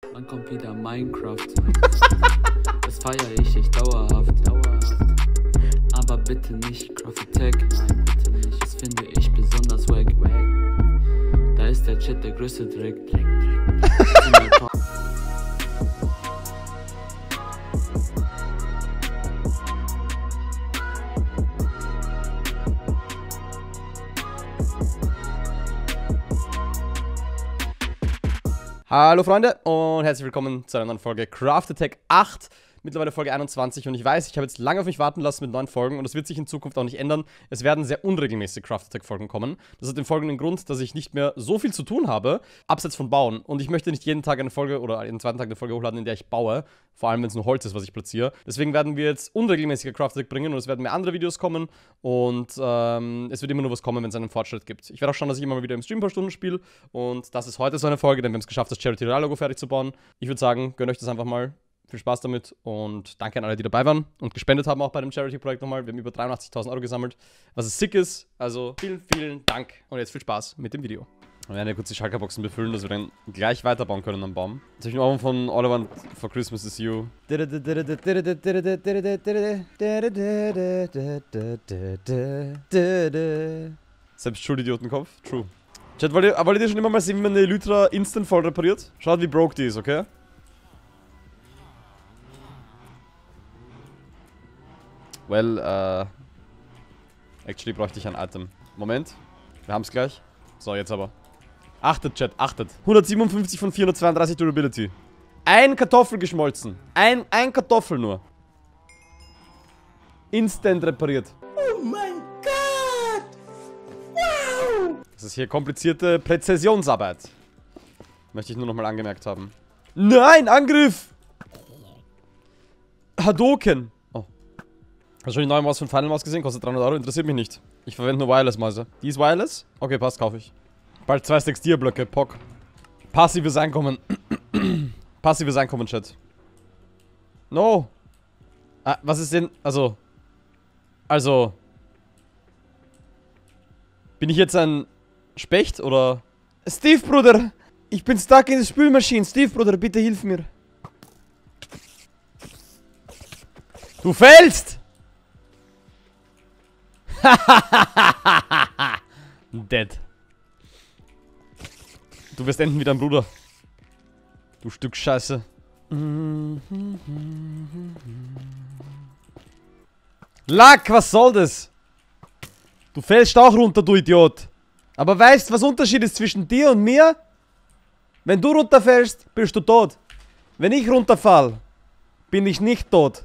Wann kommt wieder Minecraft? Das feiere ich dauerhaft. Aber bitte nicht Craft Attack, nein, bitte nicht. Das finde ich besonders wack. Da ist der Chat der größte Dreck. Hallo Freunde und herzlich willkommen zu einer neuen Folge Craft Attack 8, mittlerweile Folge 21 und ich weiß, ich habe jetzt lange auf mich warten lassen mit neuen Folgen und das wird sich in Zukunft auch nicht ändern. Es werden sehr unregelmäßig Craft Attack Folgen kommen. Das hat den folgenden Grund, dass ich nicht mehr so viel zu tun habe, abseits von Bauen, und ich möchte nicht jeden Tag eine Folge oder jeden zweiten Tag eine Folge hochladen, in der ich baue, vor allem wenn es nur Holz ist, was ich platziere. Deswegen werden wir jetzt unregelmäßiger Craft Attack bringen und es werden mehr andere Videos kommen und es wird immer nur was kommen, wenn es einen Fortschritt gibt. Ich werde auch schauen, dass ich immer mal wieder im Stream ein paar Stunden spiele und das ist heute so eine Folge, denn wir haben es geschafft, das Charity Royale Logo fertig zu bauen. Ich würde sagen, gönnt euch das einfach mal. Viel Spaß damit und danke an alle, die dabei waren und gespendet haben auch bei dem Charity-Projekt nochmal. Wir haben über 83.000 Euro gesammelt, was sick ist. Also vielen, vielen Dank und jetzt viel Spaß mit dem Video. Wir werden ja kurz die Schalkerboxen befüllen, dass wir dann gleich weiterbauen können am Baum. Jetzt habe ich noch von All I Want for Christmas is You. Selbst Schulidiotenkopf. True. Chat, wollt ihr schon immer mal sehen, wie man eine Elytra instant voll repariert? Schaut, wie broke die ist, okay? Well, actually bräuchte ich ein Item. Moment, wir haben es gleich. So, jetzt aber. Achtet, Chat, achtet. 157 von 432 Durability. Ein Kartoffel geschmolzen. Ein Kartoffel nur. Instant repariert. Oh mein Gott! Wow! Das ist hier komplizierte Präzisionsarbeit. Möchte ich nur nochmal angemerkt haben. Nein, Angriff! Hadoken. Hast du schon die neue Maus von Final Maus gesehen? Kostet 300 Euro, interessiert mich nicht. Ich verwende nur Wireless-Mäuse. Die ist Wireless? Okay, passt, kaufe ich. Bald 2 Stacks Tierblöcke, Pock. Passives Einkommen. Passives Einkommen, Chat. No. Ah, was ist denn? Also. Bin ich jetzt ein Specht, oder? Steve, Bruder! Ich bin stuck in der Spülmaschine. Steve, Bruder, bitte hilf mir. Du fällst! Dead. Du wirst enden wie dein Bruder. Du Stück Scheiße. Lack, was soll das? Du fällst auch runter, du Idiot. Aber weißt du, was Unterschied ist zwischen dir und mir? Wenn du runterfällst, bist du tot. Wenn ich runterfall, bin ich nicht tot.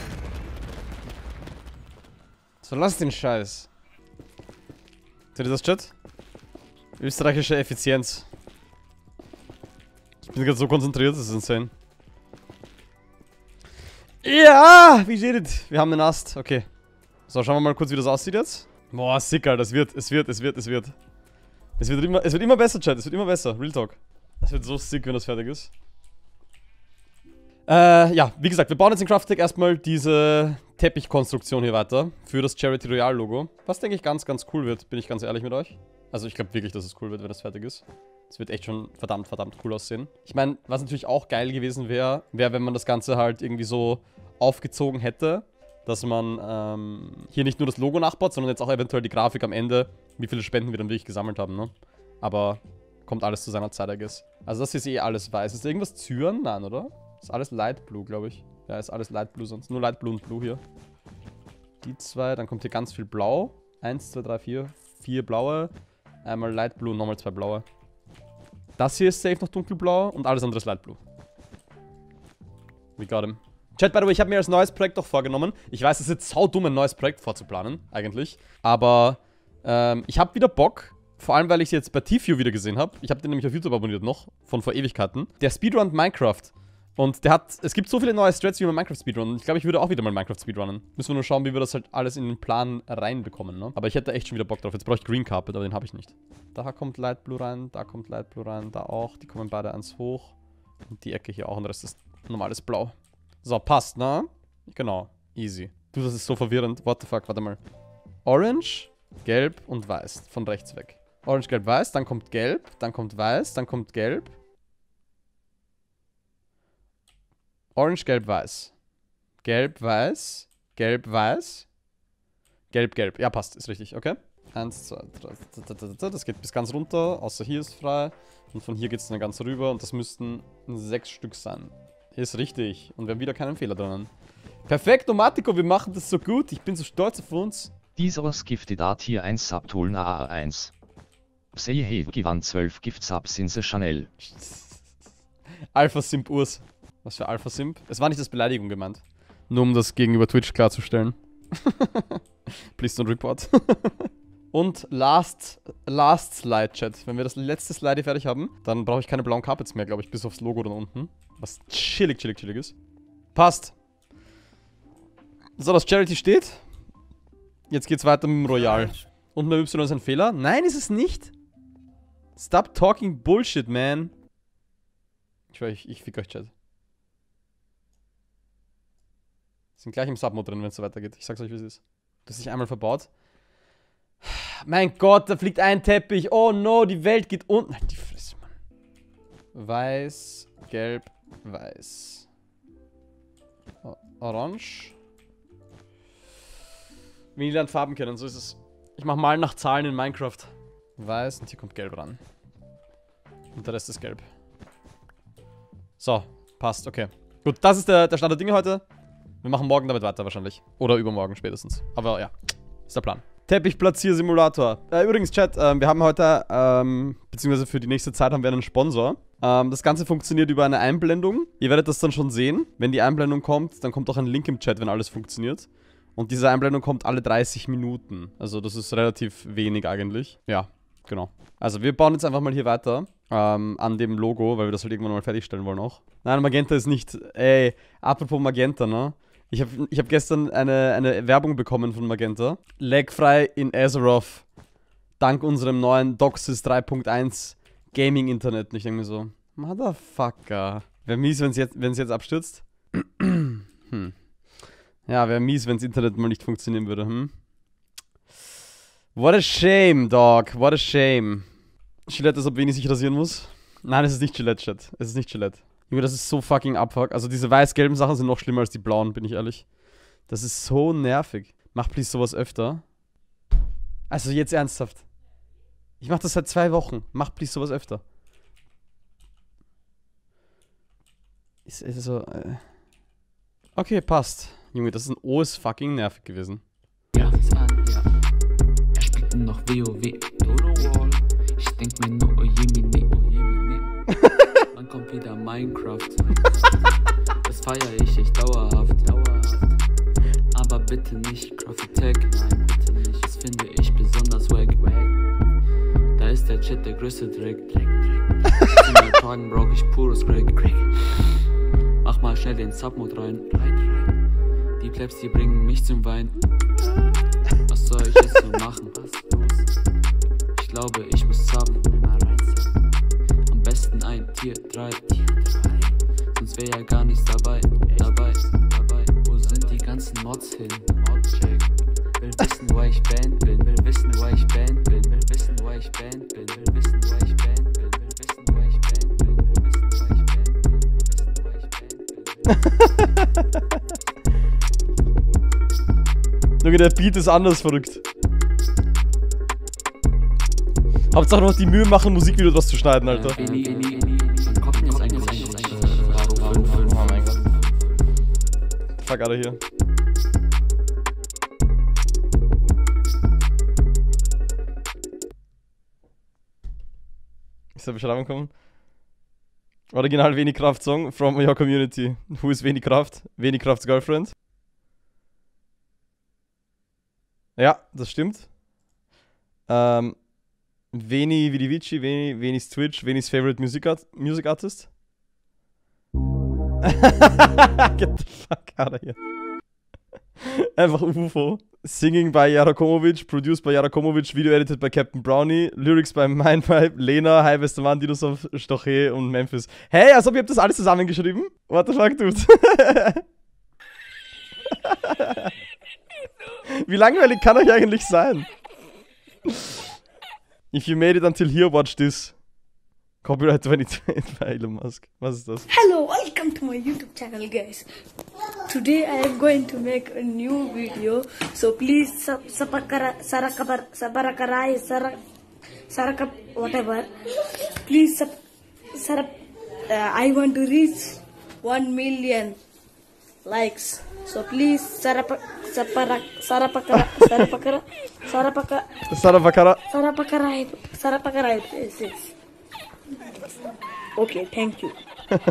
So, lass den Scheiß. Seht ihr das, Chat? Österreichische Effizienz. Ich bin gerade so konzentriert, das ist insane. Ja, wie steht es? Wir haben einen Ast, okay. So, schauen wir mal kurz, wie das aussieht jetzt. Boah, sick, Alter, es wird. Es wird immer besser, Chat, es wird immer besser, Real Talk. Es wird so sick, wenn das fertig ist. Ja, wie gesagt, wir bauen jetzt in Craft Attack erstmal diese Teppichkonstruktion hier weiter für das Charity Royale Logo. Was, denke ich, ganz cool wird, bin ich ganz ehrlich mit euch. Also ich glaube wirklich, dass es cool wird, wenn das fertig ist. Es wird echt schon verdammt cool aussehen. Ich meine, was natürlich auch geil gewesen wäre, wenn man das Ganze halt irgendwie so aufgezogen hätte, dass man hier nicht nur das Logo nachbaut, sondern jetzt auch eventuell die Grafik am Ende, wie viele Spenden wir dann wirklich gesammelt haben, ne? Aber kommt alles zu seiner Zeit, I guess. Also das ist eh alles weiß. Ist da irgendwas Zyren? Nein, oder? Ist alles Light Blue, glaube ich. Ja, ist alles Light Blue, sonst nur Light Blue und Blue hier. Die zwei, dann kommt hier ganz viel Blau. 1, 2, 3, 4. 4 blaue. Einmal Light Blue und nochmal 2 blaue. Das hier ist safe noch dunkelblau und alles andere ist Light Blue. We got him. Chat, by the way, ich habe mir als neues Projekt auch vorgenommen. Ich weiß, es ist jetzt saudumm, ein neues Projekt vorzuplanen, eigentlich. Aber ich habe wieder Bock. Vor allem, weil ich es jetzt bei T-View wieder gesehen habe. Ich habe den nämlich auf YouTube abonniert noch, von vor Ewigkeiten. Der speedrunnt Minecraft. Und der hat, es gibt so viele neue Strats, wie man Minecraft speedrunnen. Ich glaube, ich würde auch wieder mal Minecraft speedrunnen. Müssen wir nur schauen, wie wir das halt alles in den Plan reinbekommen, ne? Aber ich hätte echt schon wieder Bock drauf. Jetzt brauche ich Green Carpet, aber den habe ich nicht. Da kommt Light Blue rein, da kommt Light Blue rein, da auch. Die kommen beide eins hoch. Und die Ecke hier auch und der Rest ist normales Blau. So, passt, ne? Genau, easy. Du, das ist so verwirrend. What the fuck, warte mal. Orange, Gelb und Weiß. Von rechts weg. Orange, Gelb, Weiß, dann kommt Gelb, dann kommt Weiß, dann kommt Gelb. Orange, gelb, weiß. Gelb, weiß. Gelb, weiß. Gelb, gelb. Ja, passt. Ist richtig. Okay. 1, 2, 3. Das geht bis ganz runter. Außer hier ist frei. Und von hier geht es dann ganz rüber. Und das müssten 6 Stück sein. Ist richtig. Und wir haben wieder keinen Fehler drinnen. Perfekt, Matiko. Wir machen das so gut. Ich bin so stolz auf uns. Dieser Gifted Tier 1 Subtool AA1. Psei gewann 12 Gift-Subs in the Chanel. Alpha Simp Urs. Was für Alpha Simp? Es war nicht als Beleidigung gemeint. Nur um das gegenüber Twitch klarzustellen. Please don't report. Und last Slide, Chat. Wenn wir das letzte Slide hier fertig haben, dann brauche ich keine blauen Carpets mehr, glaube ich, bis aufs Logo da unten. Was chillig ist. Passt. So, das Charity steht. Jetzt geht's weiter mit dem Royal. Und mit Y ist ein Fehler? Nein, ist es nicht. Stop talking Bullshit, man. Ich fick euch, Chat. Sind gleich im Submode drin, wenn es so weitergeht. Ich sag's euch, wie es ist. Das ist sich einmal verbaut. Mein Gott, da fliegt ein Teppich. Oh no, die Welt geht unten. Die Fresse, Mann. Weiß, gelb, weiß. Orange. Wie die lernt Farben kennen, so ist es. Ich mach mal nach Zahlen in Minecraft. Weiß und hier kommt gelb ran. Und der Rest ist gelb. So, passt, okay. Gut, das ist der Stand der Dinge heute. Wir machen morgen damit weiter wahrscheinlich. Oder übermorgen spätestens. Aber ja, ist der Plan. Teppichplatziersimulator. Übrigens, Chat, wir haben heute, beziehungsweise für die nächste Zeit haben wir einen Sponsor. Das Ganze funktioniert über eine Einblendung. Ihr werdet das dann schon sehen. Wenn die Einblendung kommt, dann kommt auch ein Link im Chat, wenn alles funktioniert. Und diese Einblendung kommt alle 30 Minuten. Also das ist relativ wenig eigentlich. Ja, genau. Also wir bauen jetzt einfach mal hier weiter an dem Logo, weil wir das halt irgendwann mal fertigstellen wollen auch. Nein, Magenta ist nicht... Ey, apropos Magenta, ne? Ich hab gestern eine Werbung bekommen von Magenta. Lagfrei in Azeroth. Dank unserem neuen DOCSIS 3.1 Gaming-Internet. Und ich denke mir so, Motherfucker. Wäre mies, wenn es jetzt abstürzt. Ja, wäre mies, wenn das Internet mal nicht funktionieren würde, What a shame, dog. What a shame. Gillette, als ob Veni sich rasieren muss. Nein, es ist nicht Gillette, Chat. Es ist nicht Gillette. Junge, das ist so fucking abfuck. Also diese weiß-gelben Sachen sind noch schlimmer als die blauen, bin ich ehrlich. Das ist so nervig. Mach please sowas öfter. Also jetzt ernsthaft. Ich mach das seit 2 Wochen. Mach please sowas öfter. Ist so... Okay, passt. Junge, das ist ein OS fucking nervig gewesen. Ja, ja. Er spielt noch WoW. Wall. Ich denk mir nur, oh Jemine. Dann kommt wieder Minecraft. Das feier ich dauerhaft. Aber bitte nicht Craftitech. Nein, bitte nicht. Das finde ich besonders wack. Da ist der Chat der größte Dreck. In den Tagen brauch ich pures Crack. Mach mal schnell den Submode rein. Die Plebs, die bringen mich zum Wein. Was soll ich jetzt so machen? Ich glaube, ich muss subben. Am besten ein Tier 3. Sonst wär ja gar nichts dabei. Wo sind die ganzen Mods hin? Modcheck. Will wissen, wo ich Band bin. Will wissen, wo ich Band bin. Will wissen, wo ich Band bin. Will wissen, wo ich Band bin. Will wissen, wo ich Band bin. Will wissen, wo ich Band bin. Will wissen, wo ich Band bin. Junge, der Beat ist anders verrückt. Hauptsache noch die Mühe machen, Musikvideo draus zu schneiden, Alter. Oh mein Gott. Fuck, Alter, hier. Ist der Beschreibung kommen? Original Veni Kraft Song from your community. Who is Veni Kraft? Veni Krafts Girlfriend. Ja, das stimmt. Veni wie die Vici, Venis Twitch, Venis Favorite Music Artist. Get the fuck out of here. Einfach UFO. Singing by Jarakomovic, produced by Jarakomovic, Video edited by Captain Brownie, Lyrics by Mindvibe, Lena, Hi Westermann, Dinosaur, Stoche und Memphis. Hey, als ob ihr habt das alles zusammengeschrieben? What the fuck, dude? Wie langweilig kann euch eigentlich sein? If you made it until here, watch this. Copyright 2020 bei Elon Musk. Was ist das? Hello, welcome to my YouTube channel, guys. Today I am going to make a new video, so please whatever. Please I want to reach 1 million likes. So please sarapakara. Yes. Okay, thank you.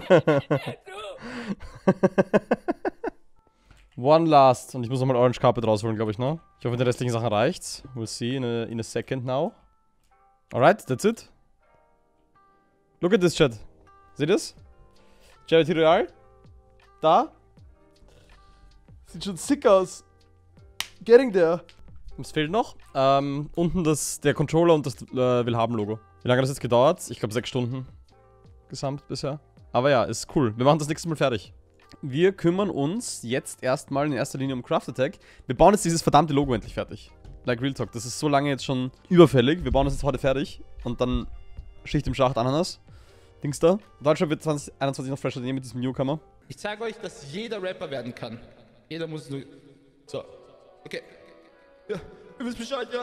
One last. Und ich muss nochmal Orange Carpet rausholen, glaube ich, ne? Ich hoffe, die restlichen Sachen reicht's. We'll see in a second now. Alright, that's it. Look at this, chat. Seht ihr's? Charity Royale. Da. Sieht schon sick aus. Getting there. Es fehlt noch. Unten der Controller und das Willhaben-Logo. Wie lange hat das jetzt gedauert? Ich glaube 6 Stunden. Gesamt bisher. Aber ja, ist cool. Wir machen das nächste Mal fertig. Wir kümmern uns jetzt erstmal in erster Linie um Craft Attack. Wir bauen jetzt dieses verdammte Logo endlich fertig. Like Real Talk. Das ist so lange jetzt schon überfällig. Wir bauen das jetzt heute fertig. Und dann Schicht im Schacht, Ananas. Dings da. Deutschland wird 2021 noch fresher mit diesem Newcomer. Ich zeige euch, dass jeder Rapper werden kann. Jeder muss nur... So. Okay. Ja, ihr wisst Bescheid, ja.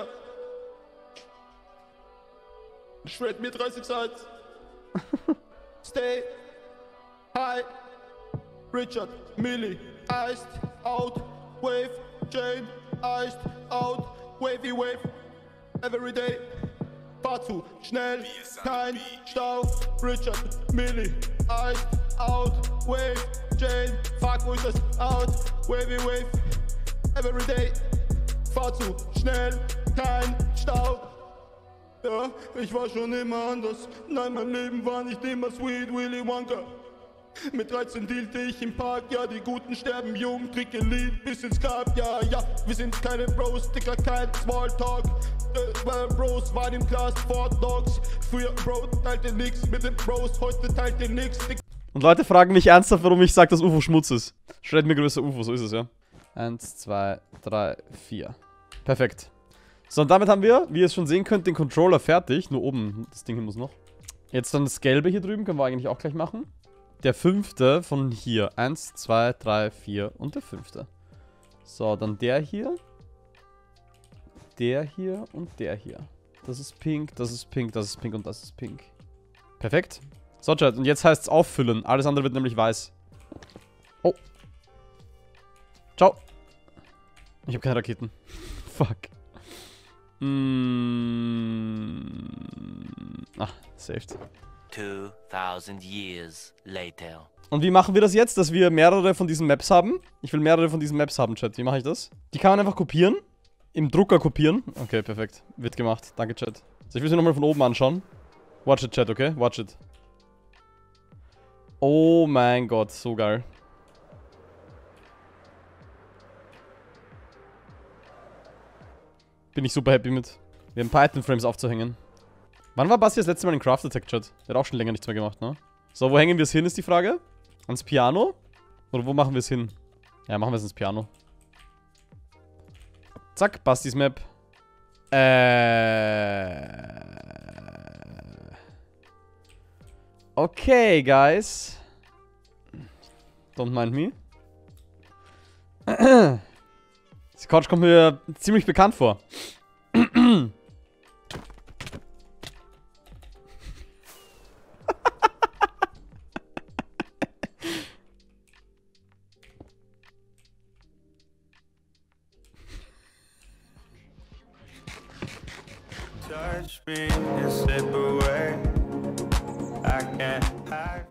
Shred mir 30 Sides. Stay. High. Richard, Millie, Iced, Out, Wave, Jane, Iced, Out, Wavy Wave, Everyday, fahr zu schnell, kein Stau, Richard, Millie, Iced, Out, Wave, Jane, fuck, wo ist das? Out, Wavy Wave, Everyday, fahr zu schnell, kein Stau. Ja, ich war schon immer anders, nein, mein Leben war nicht immer Sweet Willy Wonka. Mit 13 dealte ich im Park, ja, die Guten sterben jung, trinke Lied bis ins Grab, ja, wir sind keine Bros, Dicker, kein Smalltalk. Bros waren im Glas Fort Dogs, früher Bro teilte nix mit den Bros, heute teilt ihr nix. Und Leute fragen mich ernsthaft, warum ich sage, dass UFO Schmutz ist. Shred mir größer UFO, so ist es, ja. 1, 2, 3, 4. Perfekt. So, und damit haben wir, wie ihr es schon sehen könnt, den Controller fertig. Nur oben, das Ding hier muss noch. Jetzt dann das Gelbe hier drüben, können wir eigentlich auch gleich machen. Der 5. von hier. 1, 2, 3, 4 und der 5. So, dann der hier. Der hier und der hier. Das ist pink, das ist pink, das ist pink und das ist pink. Perfekt. So, Chat, und jetzt heißt es auffüllen. Alles andere wird nämlich weiß. Oh. Ciao. Ich habe keine Raketen. Fuck. Ach, saved. 2000 years later. Und wie machen wir das jetzt, dass wir mehrere von diesen Maps haben? Ich will mehrere von diesen Maps haben, Chat. Wie mache ich das? Die kann man einfach kopieren. Im Drucker kopieren. Okay, perfekt. Wird gemacht. Danke, Chat. So, ich will sie nochmal von oben anschauen. Watch it, Chat, okay? Watch it. Oh mein Gott, so geil. Bin ich super happy mit. Wir haben Python-Frames aufzuhängen. Wann war Basti das letzte Mal in Craft Attack, Chat? Der hat auch schon länger nichts mehr gemacht, ne? So, wo hängen wir es hin, ist die Frage? Ans Piano? Oder wo machen wir es hin? Ja, machen wir es ins Piano. Zack, Bastis Map. Okay, guys. Don't mind me. Die Couch kommt mir ziemlich bekannt vor. Touch me and separate.